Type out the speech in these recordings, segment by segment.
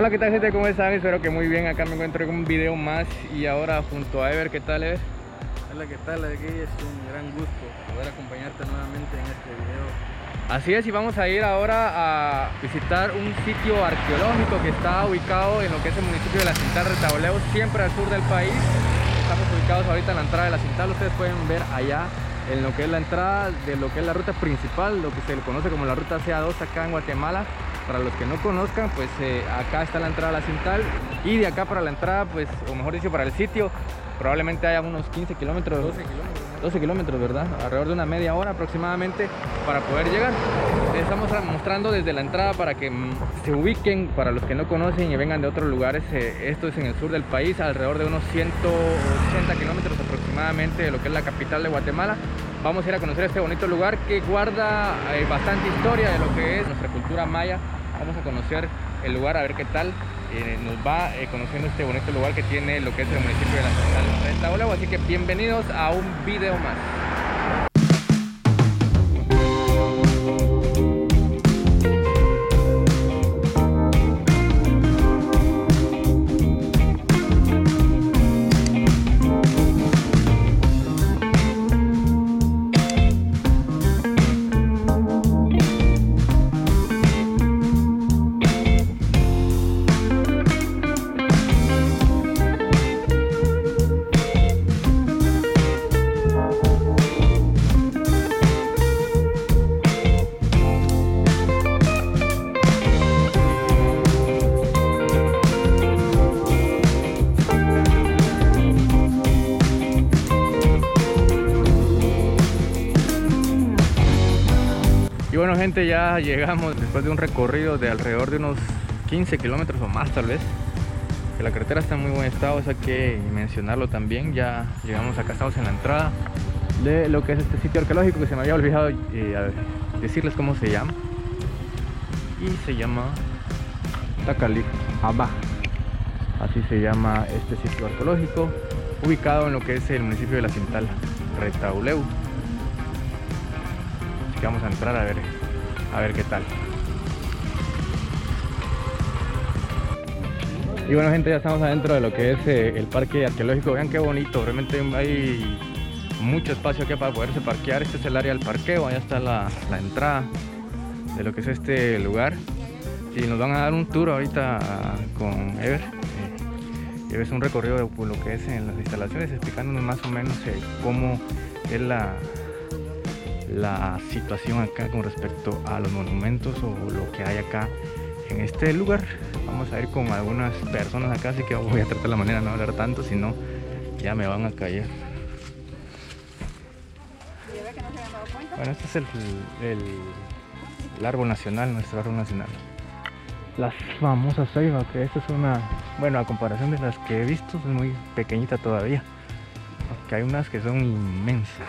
Hola, ¿qué tal, gente? ¿Cómo están? Espero que muy bien. Acá me encuentro con un video más y ahora junto a Ever. ¿Qué tal, Ever? Hola, ¿qué tal? Aquí es un gran gusto poder acompañarte nuevamente en este video. Así es, y vamos a ir ahora a visitar un sitio arqueológico que está ubicado en lo que es el municipio de La Cintal, Retauleu, siempre al sur del país. Estamos ubicados ahorita en la entrada de La Cintal. Ustedes pueden ver allá en lo que es la entrada de lo que es la ruta principal, lo que se le conoce como la ruta CA2 acá en Guatemala. Para los que no conozcan, pues acá está la entrada a La Cintal, y de acá para la entrada, pues, o mejor dicho, para el sitio, probablemente haya unos 15 kilómetros, 12 kilómetros, ¿verdad? Alrededor de una media hora aproximadamente para poder llegar. Les estamos mostrando desde la entrada para que se ubiquen, para los que no conocen y vengan de otros lugares. Esto es en el sur del país, alrededor de unos 180 kilómetros aproximadamente de lo que es la capital de Guatemala. Vamos a ir a conocer este bonito lugar que guarda bastante historia de lo que es nuestra cultura maya. Vamos a conocer el lugar, a ver qué tal nos va conociendo este bonito lugar que tiene lo que es el municipio de La Cintal, Retauleu. Así que bienvenidos a un video más. Y bueno, gente, ya llegamos después de un recorrido de alrededor de unos 15 kilómetros o más tal vez. Que la carretera está en muy buen estado, eso hay que mencionarlo también. Ya llegamos acá, estamos en la entrada de lo que es este sitio arqueológico que se me había olvidado decirles cómo se llama. Y se llama Tacaliaba. Así se llama este sitio arqueológico, ubicado en lo que es el municipio de La Cintal, Retauleu. Así que vamos a entrar a ver qué tal. Y bueno, gente, ya estamos adentro de lo que es el parque arqueológico. Vean qué bonito, realmente hay mucho espacio aquí para poderse parquear. Este es el área del parqueo, allá está la entrada de lo que es este lugar. Y nos van a dar un tour ahorita con Ever. Y es un recorrido por lo que es en las instalaciones, explicándonos más o menos cómo es la situación acá con respecto a los monumentos o lo que hay acá en este lugar. Vamos a ir con algunas personas acá, así que voy a tratar de la manera de no hablar tanto, si no ya me van a callar. Bueno, este es el árbol nacional, nuestro árbol nacional, las famosas ceibas, que esta es una, bueno, a comparación de las que he visto es muy pequeñita todavía, aunque hay unas que son inmensas.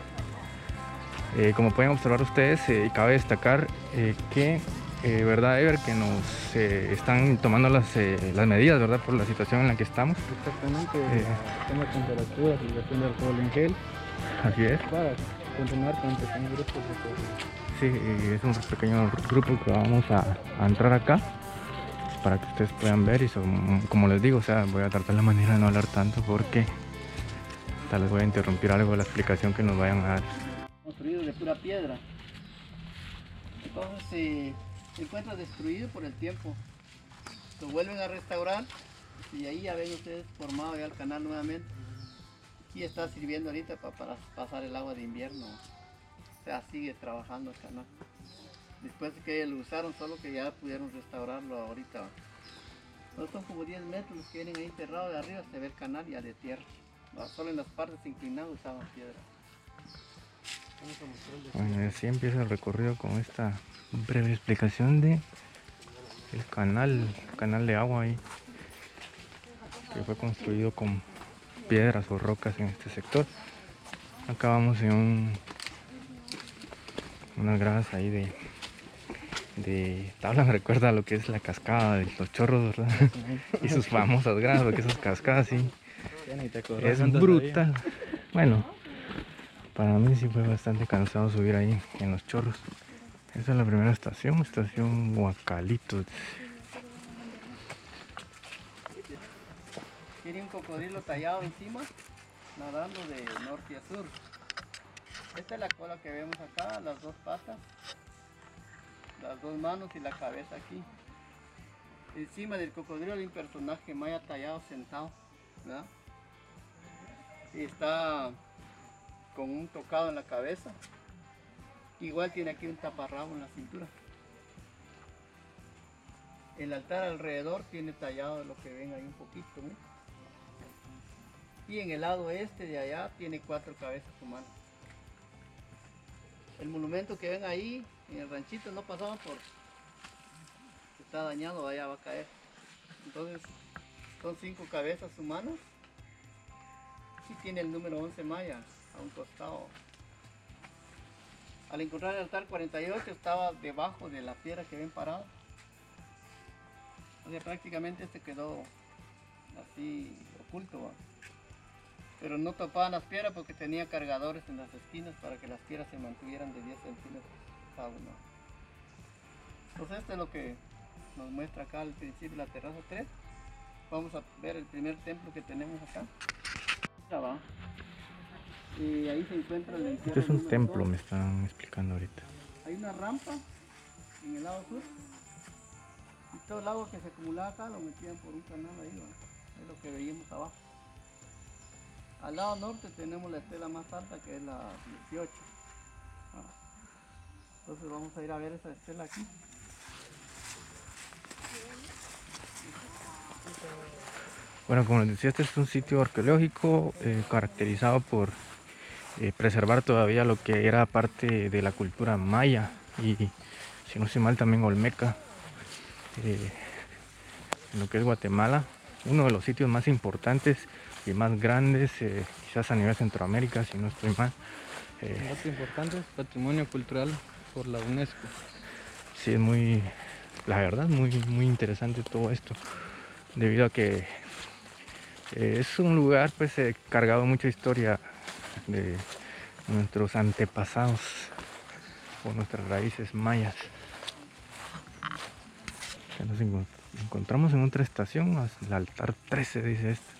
Como pueden observar ustedes, cabe destacar que ¿verdad, Ever? Que nos están tomando las medidas, ¿verdad? Por la situación en la que estamos. Exactamente, tema de temperatura, aplicación de alcohol en gel. Así es. Para continuar con pequeños grupos de cosas. Sí, es un pequeño grupo que vamos a entrar acá para que ustedes puedan ver. Y como les digo, o sea, voy a tratar la manera de no hablar tanto porque tal vez voy a interrumpir algo de la explicación que nos vayan a dar. Construido de pura piedra. Entonces se encuentra destruido por el tiempo. Lo vuelven a restaurar y ahí ya ven ustedes formado ya el canal nuevamente. Y está sirviendo ahorita para pasar el agua de invierno. O sea, sigue trabajando el canal. Después de que lo usaron, solo que ya pudieron restaurarlo ahorita. No son como 10 metros los que vienen ahí enterrados, de arriba se ve el canal ya de tierra. Solo en las partes inclinadas usaban piedra. Bueno, así empieza el recorrido con esta breve explicación de el canal de agua ahí, que fue construido con piedras o rocas en este sector. Acá vamos en unas gradas ahí de tabla, me recuerda a lo que es la cascada de los chorros, ¿verdad? Y sus famosas gradas, porque esas cascadas sí es brutal. Bueno, para mí sí fue bastante cansado subir ahí en los chorros. Esa es la primera estación Huacalitos. Tiene un cocodrilo tallado encima, nadando de norte a sur. Esta es la cola que vemos acá, las dos patas, las dos manos y la cabeza aquí. Encima del cocodrilo hay un personaje maya tallado sentado, ¿verdad? Y está con un tocado en la cabeza. Igual tiene aquí un taparrabo en la cintura. El altar alrededor tiene tallado lo que ven ahí un poquito, ¿no? Y en el lado este de allá tiene 4 cabezas humanas. El monumento que ven ahí en el ranchito no pasaban por... está dañado, allá va a caer. Entonces son 5 cabezas humanas. Y tiene el número 11 maya a un costado. Al encontrar el altar 48 estaba debajo de la piedra que ven parada. O sea, prácticamente este quedó así oculto, ¿va? Pero no topaban las piedras porque tenía cargadores en las esquinas para que las piedras se mantuvieran de 10 centímetros cada una. Entonces esto es lo que nos muestra acá al principio la terraza 3. Vamos a ver el primer templo que tenemos acá. Ya va. Y ahí se encuentra el entierro. Este es un número templo, 2. me están explicando ahorita. Hay una rampa en el lado sur. Y todo el agua que se acumulaba acá lo metían por un canal ahí, ¿no? Es lo que veíamos abajo. Al lado norte tenemos la estela más alta que es la 18. Entonces vamos a ir a ver esa estela aquí. Bueno, como les decía, este es un sitio arqueológico caracterizado por preservar todavía lo que era parte de la cultura maya y, si no estoy mal, también olmeca, en lo que es Guatemala. Uno de los sitios más importantes y más grandes, quizás a nivel Centroamérica, si no estoy mal. Dato importante, es patrimonio cultural por la UNESCO. Sí, es muy, la verdad, muy interesante todo esto, debido a que es un lugar pues cargado de mucha historia de nuestros antepasados o nuestras raíces mayas. Ya nos encontramos en otra estación, el altar 13 dice esto.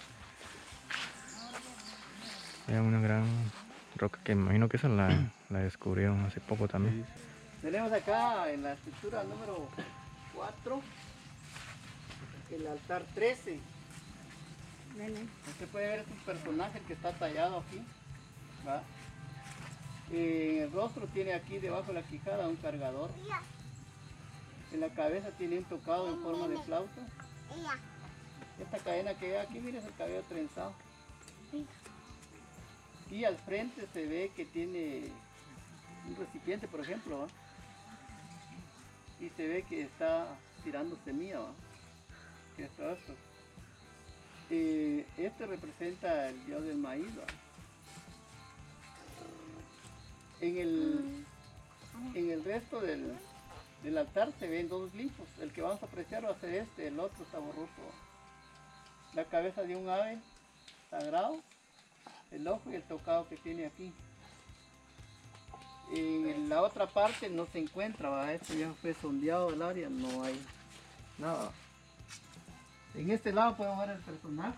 Era una gran roca que me imagino que esa la descubrieron hace poco también. Tenemos acá en la estructura número 4 el altar 13. Usted puede ver este personaje que está tallado aquí, ¿va? En el rostro tiene aquí debajo de la quijada un cargador. En la cabeza tiene un tocado en forma de flauta. Esta cadena que ve aquí, mire, es el cabello trenzado. Y al frente se ve que tiene un recipiente, por ejemplo, ¿va? Y se ve que está tirando semilla, ¿va? ¿Qué es esto? Este representa el dios del maíz, ¿va? En el resto del altar se ven 2 glifos. El que vamos a apreciar va a ser este, el otro está borroso, ¿va? La cabeza de un ave sagrado, el ojo y el tocado que tiene aquí. En la otra parte no se encuentra, ¿va? Esto ya fue sondeado el área, no hay nada. En este lado podemos ver el personaje.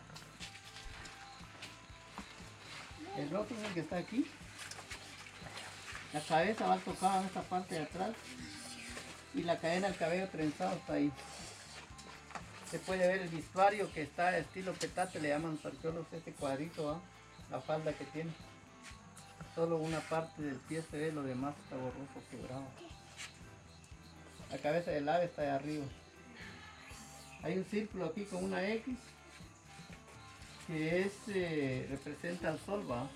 El rostro es el que está aquí. La cabeza va tocada en esta parte de atrás. Y la cadena del cabello trenzado está ahí. Se puede ver el vestuario que está estilo petate, le llaman los arqueólogos este cuadrito, ¿va? La falda que tiene. Solo una parte del pie se ve, lo demás está borroso, quebrado. La cabeza del ave está ahí arriba. Hay un círculo aquí con una X que representa al sol, ¿va?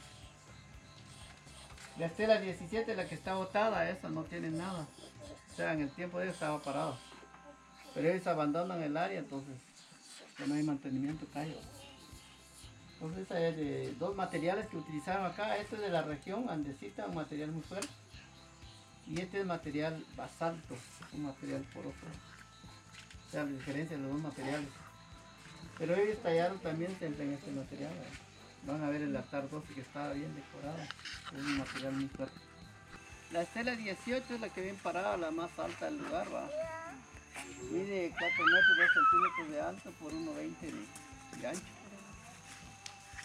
La estela 17, la que está botada, esa no tiene nada. O sea, en el tiempo de ellos estaba parado. Pero ellos abandonan el área, entonces ya no hay mantenimiento acá. Entonces esa es de 2 materiales que utilizaron acá. Este es de la región andesita, un material muy fuerte. Y este es material basalto, un material poroso. O sea, la diferencia de los 2 materiales. Pero ellos tallaron también siempre en este material, ¿verdad? Van a ver el altar 12 que estaba bien decorado. Es un material muy fuerte. La estela 18 es la que ven parada, la más alta del lugar, ¿va? Mide 4 metros 2 centímetros de alto por 1,20 de ancho.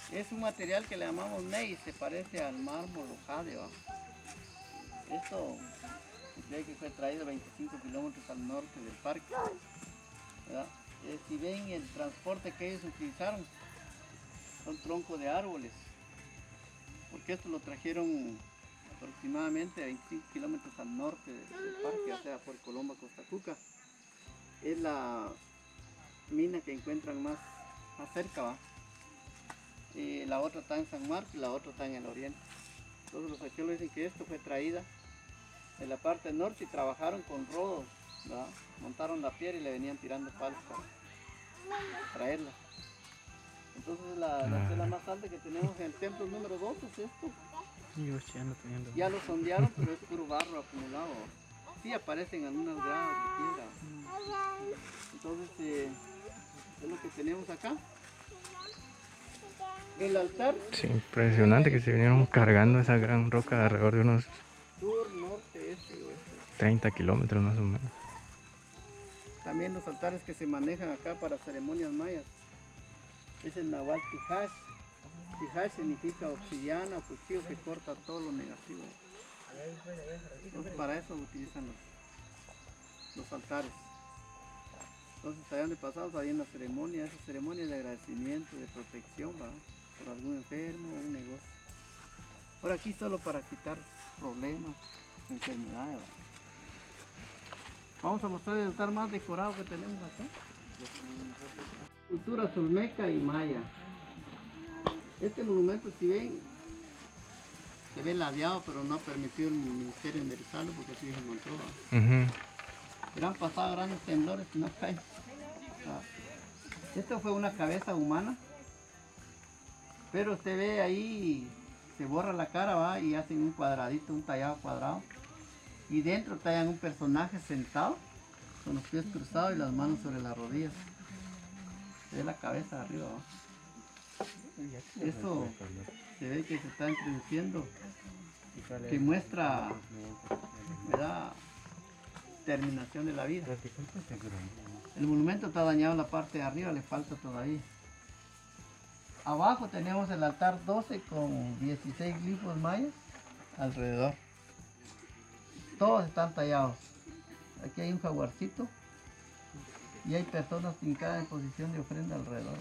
Es un material que le llamamos ney, se parece al mármol o jade, ¿va? Esto se cree que fue traído 25 kilómetros al norte del parque, ¿verdad? Si ven el transporte que ellos utilizaron, son troncos de árboles, porque esto lo trajeron aproximadamente 25 kilómetros al norte del parque, o sea, por Colomba, Costa Cuca. Es la mina que encuentran más cerca, ¿va? La otra está en San Marcos y la otra está en el oriente. Entonces los arqueólogos dicen que esto fue traída de la parte norte y trabajaron con rodos, ¿verdad? Montaron la piedra y le venían tirando palos para traerla. Entonces la tela más alta que tenemos en el templo número 2 es esto. Ya lo sondearon, pero es puro barro acumulado. Sí aparecen algunas gradas de piedra. Entonces es lo que tenemos acá. El altar. Sí, impresionante que se vinieron cargando esa gran roca de alrededor de unos Sur, norte, este, oeste. 30 kilómetros más o menos. También los altares que se manejan acá para ceremonias mayas. Es el Nahual Tijash. Tijash significa obsidiana, cuchillo que corta todo lo negativo. Entonces para eso utilizan los altares. Entonces allá donde pasamos había una ceremonia, esa ceremonia de agradecimiento, de protección, ¿va? Por algún enfermo o un negocio. Por aquí solo para quitar problemas, enfermedades, ¿va? Vamos a mostrar el altar más decorado que tenemos acá. Cultura olmeca y maya. Este monumento, si ven, se ve ladeado, pero no ha permitido el ministerio enderezarlo porque así se encontró, ¿va? Han pasado grandes temblores y no caen. Esto fue una cabeza humana, pero usted ve ahí, se borra la cara, ¿va? Y hacen un cuadradito, un tallado cuadrado. Y dentro tallan un personaje sentado, con los pies cruzados y las manos sobre las rodillas. Se ve la cabeza arriba, ¿va? Eso se ve que se está introduciendo, que muestra, ¿verdad?, terminación de la vida. El monumento está dañado en la parte de arriba, le falta todavía. Abajo tenemos el altar 12 con 16 glifos mayas alrededor. Todos están tallados. Aquí hay un jaguarcito y hay personas fincadas en posición de ofrenda alrededor.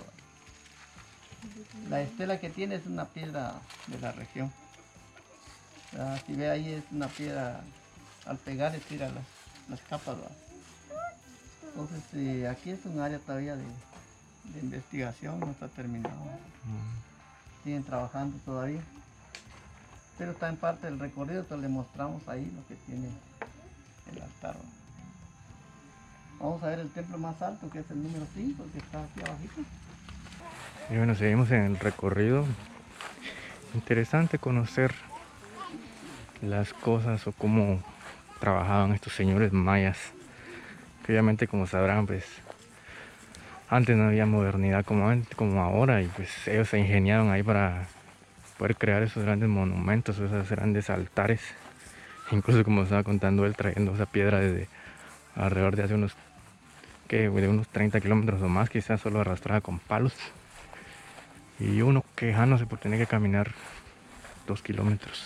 La estela que tiene es una piedra de la región. Si ve ahí es una piedra, al pegar le tira las capas, ¿verdad? Entonces aquí es un área todavía de investigación, no está terminado. Siguen trabajando todavía. Pero está en parte del recorrido, entonces le mostramos ahí lo que tiene el altar, ¿verdad? Vamos a ver el templo más alto, que es el número 5, que está aquí abajito. Y bueno, seguimos en el recorrido. Interesante conocer las cosas o cómo trabajaban estos señores mayas. Que obviamente, como sabrán, pues antes no había modernidad como ahora, y pues ellos se ingeniaron ahí para poder crear esos grandes monumentos, esos grandes altares. Incluso, como estaba contando él, trayendo esa piedra desde alrededor de hace unos 30 kilómetros o más, quizás solo arrastrada con palos. Y uno quejándose por tener que caminar 2 kilómetros.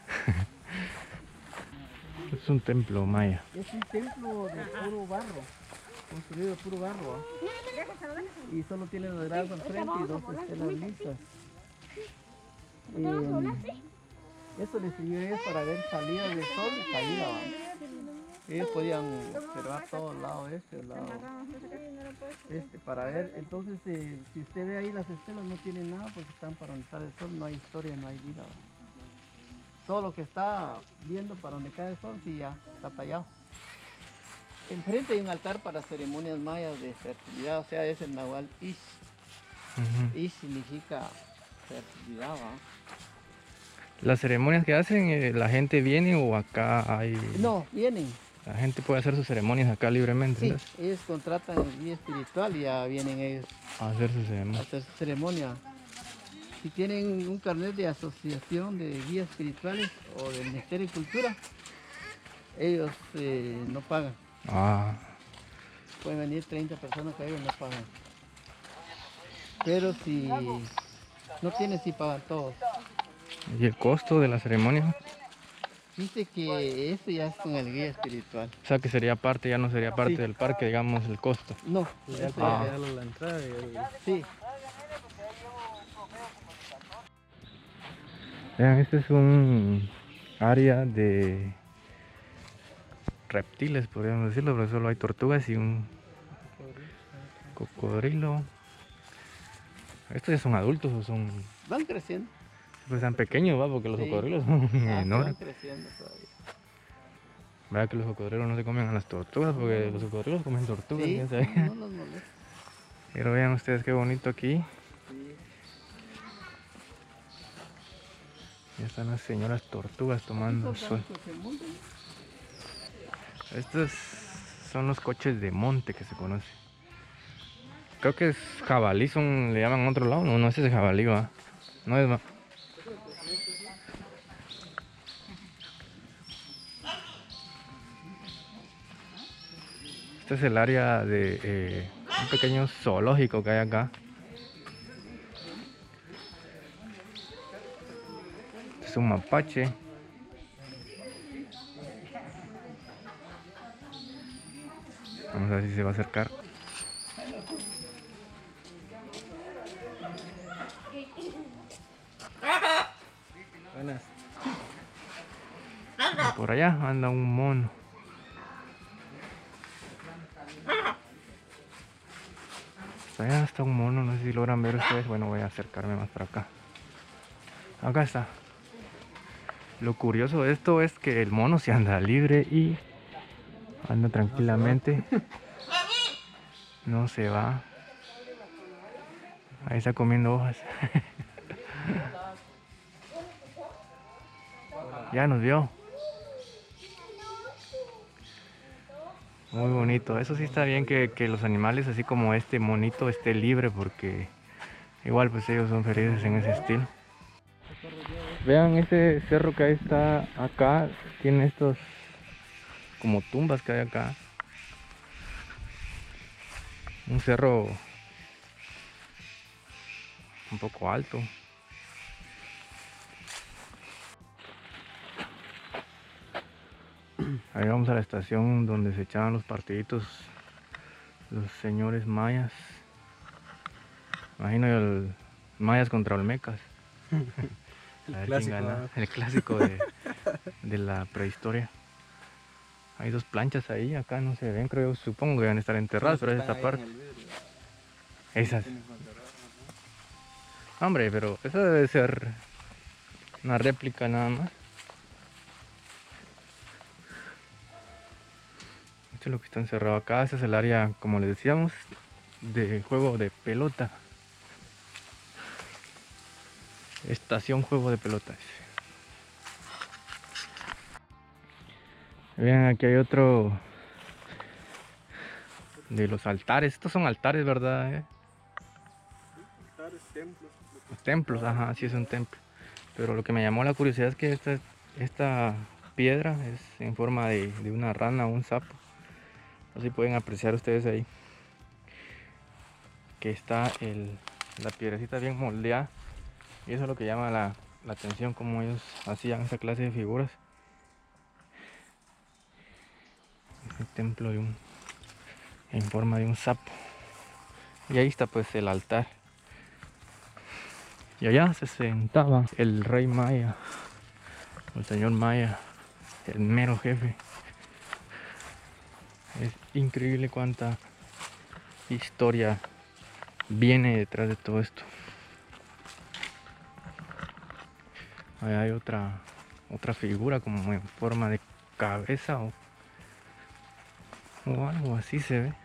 Es un templo maya. Es un templo de puro barro, construido de puro barro, ¿eh? Y solo tiene los grados al frente y 2 estelas lisas. Eso les sirvió a ellos para ver salida del sol y caída, ¿va? Ellos podían observar todo el lado este, el lado este, para ver. Entonces, si usted ve ahí, las estelas no tienen nada porque están para donde está el sol, no hay historia, no hay vida, ¿va? Todo lo que está viendo para donde cae el sol, sí, ya está tallado. Enfrente hay un altar para ceremonias mayas de fertilidad, o sea, es el Nahual Ish. Ish significa fertilidad, ¿va? Las ceremonias que hacen, ¿la gente viene o acá hay...? No, vienen. La gente puede hacer sus ceremonias acá libremente. Sí, ¿Entonces? ellos contratan el guía espiritual y ya vienen ellos A hacer sus a ceremonias. hacer su ceremonia. Si tienen un carnet de asociación de guías espirituales o del Ministerio de Cultura, ellos no pagan. Pueden venir 30 personas que ellos no pagan. Pero si No tiene si pagan todos. ¿Y el costo de la ceremonia? Dice que esto ya es con el guía espiritual. O sea que sería parte, ya no sería parte Sí. del parque, digamos, el costo. No, Ya esto Ah. ya te la entrada y sí. Vean, este es un área de reptiles, podríamos decirlo, pero solo hay tortugas y un cocodrilo. ¿Estos ya son adultos o son...? Van creciendo. Pues tan pequeños, ¿va? Porque los Sí. cocodrilos son Se van enormes. creciendo todavía. ¿Verdad que los cocodrilos no se comen a las tortugas? Porque los cocodrilos comen tortugas, Sí, quién sabe. no los molesta. Pero vean ustedes qué bonito aquí. Sí. Ya están las señoras tortugas tomando Estos sol. gatos se montan. Estos son los coches de monte que se conocen. Creo que es jabalí, le llaman a otro lado. No, no, ese es jabalí, va. No es, va. Este es el área de un pequeño zoológico que hay acá. Este es un mapache. Vamos a ver si se va a acercar. buenas. Y por allá anda un mono. Allá está un mono, no sé si logran ver ustedes. Bueno, voy a acercarme más para acá. Acá está. Lo curioso de esto es que el mono se anda libre y anda tranquilamente. No se va. Ahí está comiendo hojas. Ya nos vio. Muy bonito. Eso sí está bien que los animales, así como este monito, esté libre, porque igual pues ellos son felices en ese estilo. Vean ese cerro que ahí está acá. Tiene estos como tumbas que hay acá. Un cerro un poco alto. Ahí vamos a la estación donde se echaban los partiditos los señores mayas. Imagino el mayas contra olmecas. A ver quién gana. ¿no? El clásico de la prehistoria. Hay dos planchas ahí, acá no se ven, creo, supongo que deben estar enterradas, pero es esta parte. Esas. Hombre, pero eso debe ser una réplica nada más. Esto es lo que está encerrado acá. Este es el área, como les decíamos, de juego de pelota. Estación juego de pelotas. Vean, aquí hay otro de los altares. Estos son altares, ¿verdad? Altares, templos. Los templos, ajá, sí es un templo. Pero lo que me llamó la curiosidad es que esta piedra es en forma de una rana o un sapo. Así pueden apreciar ustedes ahí que está la piedrecita bien moldeada. Y eso es lo que llama la atención, como ellos hacían esa clase de figuras. Este templo en forma de un sapo. Y ahí está pues el altar. Y allá se sentaba el rey maya, el señor maya, el mero jefe. Es increíble cuánta historia viene detrás de todo esto. Ahí hay otra figura como en forma de cabeza o algo así se ve.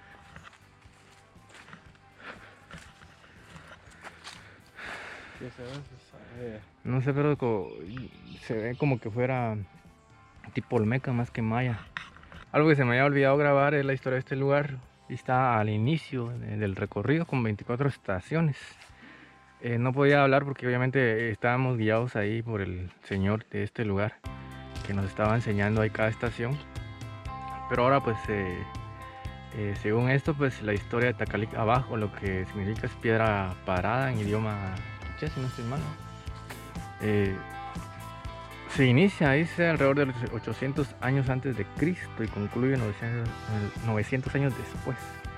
No sé, pero se ve como que fuera tipo olmeca más que maya. Algo que se me había olvidado grabar es la historia de este lugar. Y está al inicio del recorrido con 24 estaciones. No podía hablar porque obviamente estábamos guiados ahí por el señor de este lugar que nos estaba enseñando ahí cada estación. Pero ahora pues según esto pues la historia de Tacalic abajo, lo que significa es piedra parada en idioma fecha, si no estoy mal. Se inicia, dice, alrededor de los 800 años antes de Cristo y concluye 900 años después.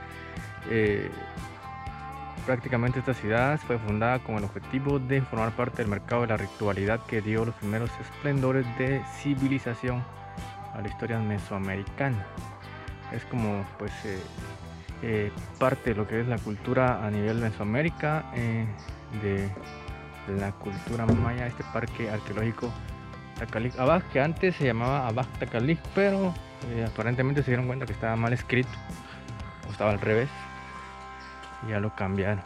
Prácticamente esta ciudad fue fundada con el objetivo de formar parte del mercado de la ritualidad que dio los primeros esplendores de civilización a la historia mesoamericana. Es como pues parte de lo que es la cultura a nivel Mesoamérica, de la cultura maya, este parque arqueológico Takalik-Abaj, que antes se llamaba Abaj Takalik, pero aparentemente se dieron cuenta que estaba mal escrito o estaba al revés y ya lo cambiaron.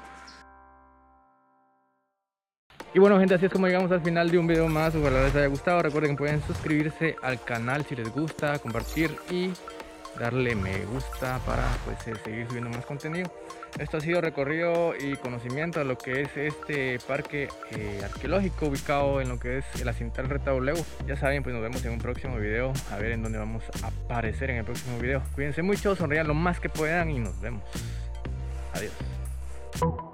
Y bueno, gente, así es como llegamos al final de un video más. Ojalá les haya gustado. Recuerden que pueden suscribirse al canal si les gusta, compartir y darle me gusta para pues seguir subiendo más contenido. Esto ha sido recorrido y conocimiento de lo que es este parque arqueológico ubicado en lo que es el Acintal Retaboleu. Ya saben, pues nos vemos en un próximo video, a ver en dónde vamos a aparecer en el próximo video. Cuídense mucho, sonrían lo más que puedan y nos vemos. Adiós.